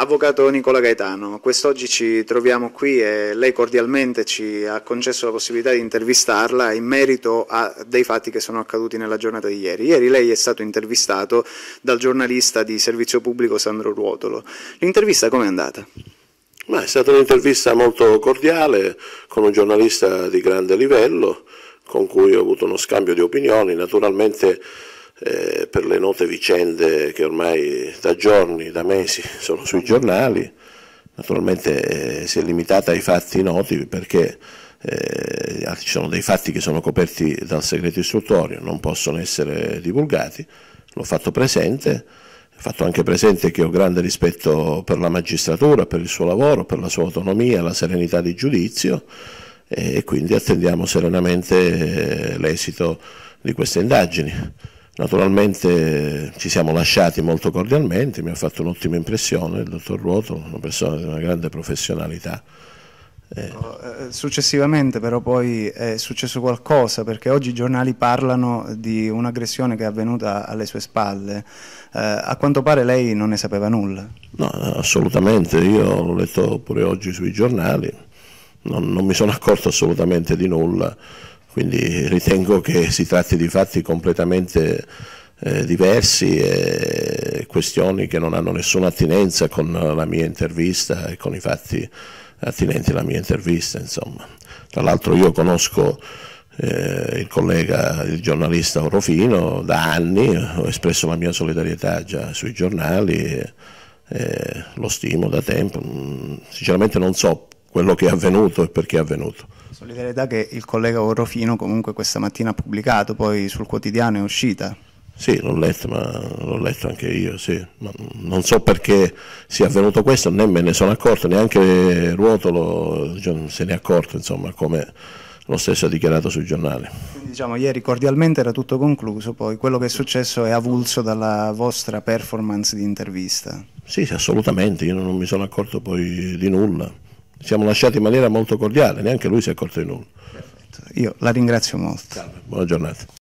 Avvocato Nicola Gaetano, quest'oggi ci troviamo qui e lei cordialmente ci ha concesso la possibilità di intervistarla in merito a dei fatti che sono accaduti nella giornata di ieri. Ieri lei è stato intervistato dal giornalista di Servizio Pubblico Sandro Ruotolo. L'intervista com'è andata? Ma è stata un'intervista molto cordiale con un giornalista di grande livello con cui ho avuto uno scambio di opinioni, naturalmente per le note vicende che ormai da giorni, da mesi sono sui giornali, naturalmente si è limitata ai fatti noti perché ci sono dei fatti che sono coperti dal segreto istruttorio, non possono essere divulgati, l'ho fatto presente. Ho fatto anche presente che ho grande rispetto per la magistratura, per il suo lavoro, per la sua autonomia, la serenità di giudizio e quindi attendiamo serenamente l'esito di queste indagini. Naturalmente ci siamo lasciati molto cordialmente, mi ha fatto un'ottima impressione il dottor Ruotolo, una persona di una grande professionalità. Successivamente però poi è successo qualcosa, perché oggi i giornali parlano di un'aggressione che è avvenuta alle sue spalle. A quanto pare lei non ne sapeva nulla. No, assolutamente, io l'ho letto pure oggi sui giornali, non mi sono accorto assolutamente di nulla, quindi ritengo che si tratti di fatti completamente diversi e questioni che non hanno nessuna attinenza con la mia intervista e con i fatti attinenti alla mia intervista, insomma. Tra l'altro io conosco il collega, il giornalista Orofino da anni, ho espresso la mia solidarietà già sui giornali, lo stimo da tempo, sinceramente non so quello che è avvenuto e perché è avvenuto. Solidarietà che il collega Orofino comunque questa mattina ha pubblicato, poi sul quotidiano è uscita. Sì, l'ho letto, ma l'ho letto anche io, sì. Ma non so perché sia avvenuto questo, né me ne sono accorto, neanche Ruotolo se ne è accorto, insomma, come lo stesso ha dichiarato sui giornali. Quindi diciamo ieri cordialmente era tutto concluso, poi quello che è successo è avulso dalla vostra performance di intervista. Sì, assolutamente, io non mi sono accorto poi di nulla. Ci siamo lasciati in maniera molto cordiale, neanche lui si è accorto di nulla. Perfetto. Io la ringrazio molto. Buona giornata.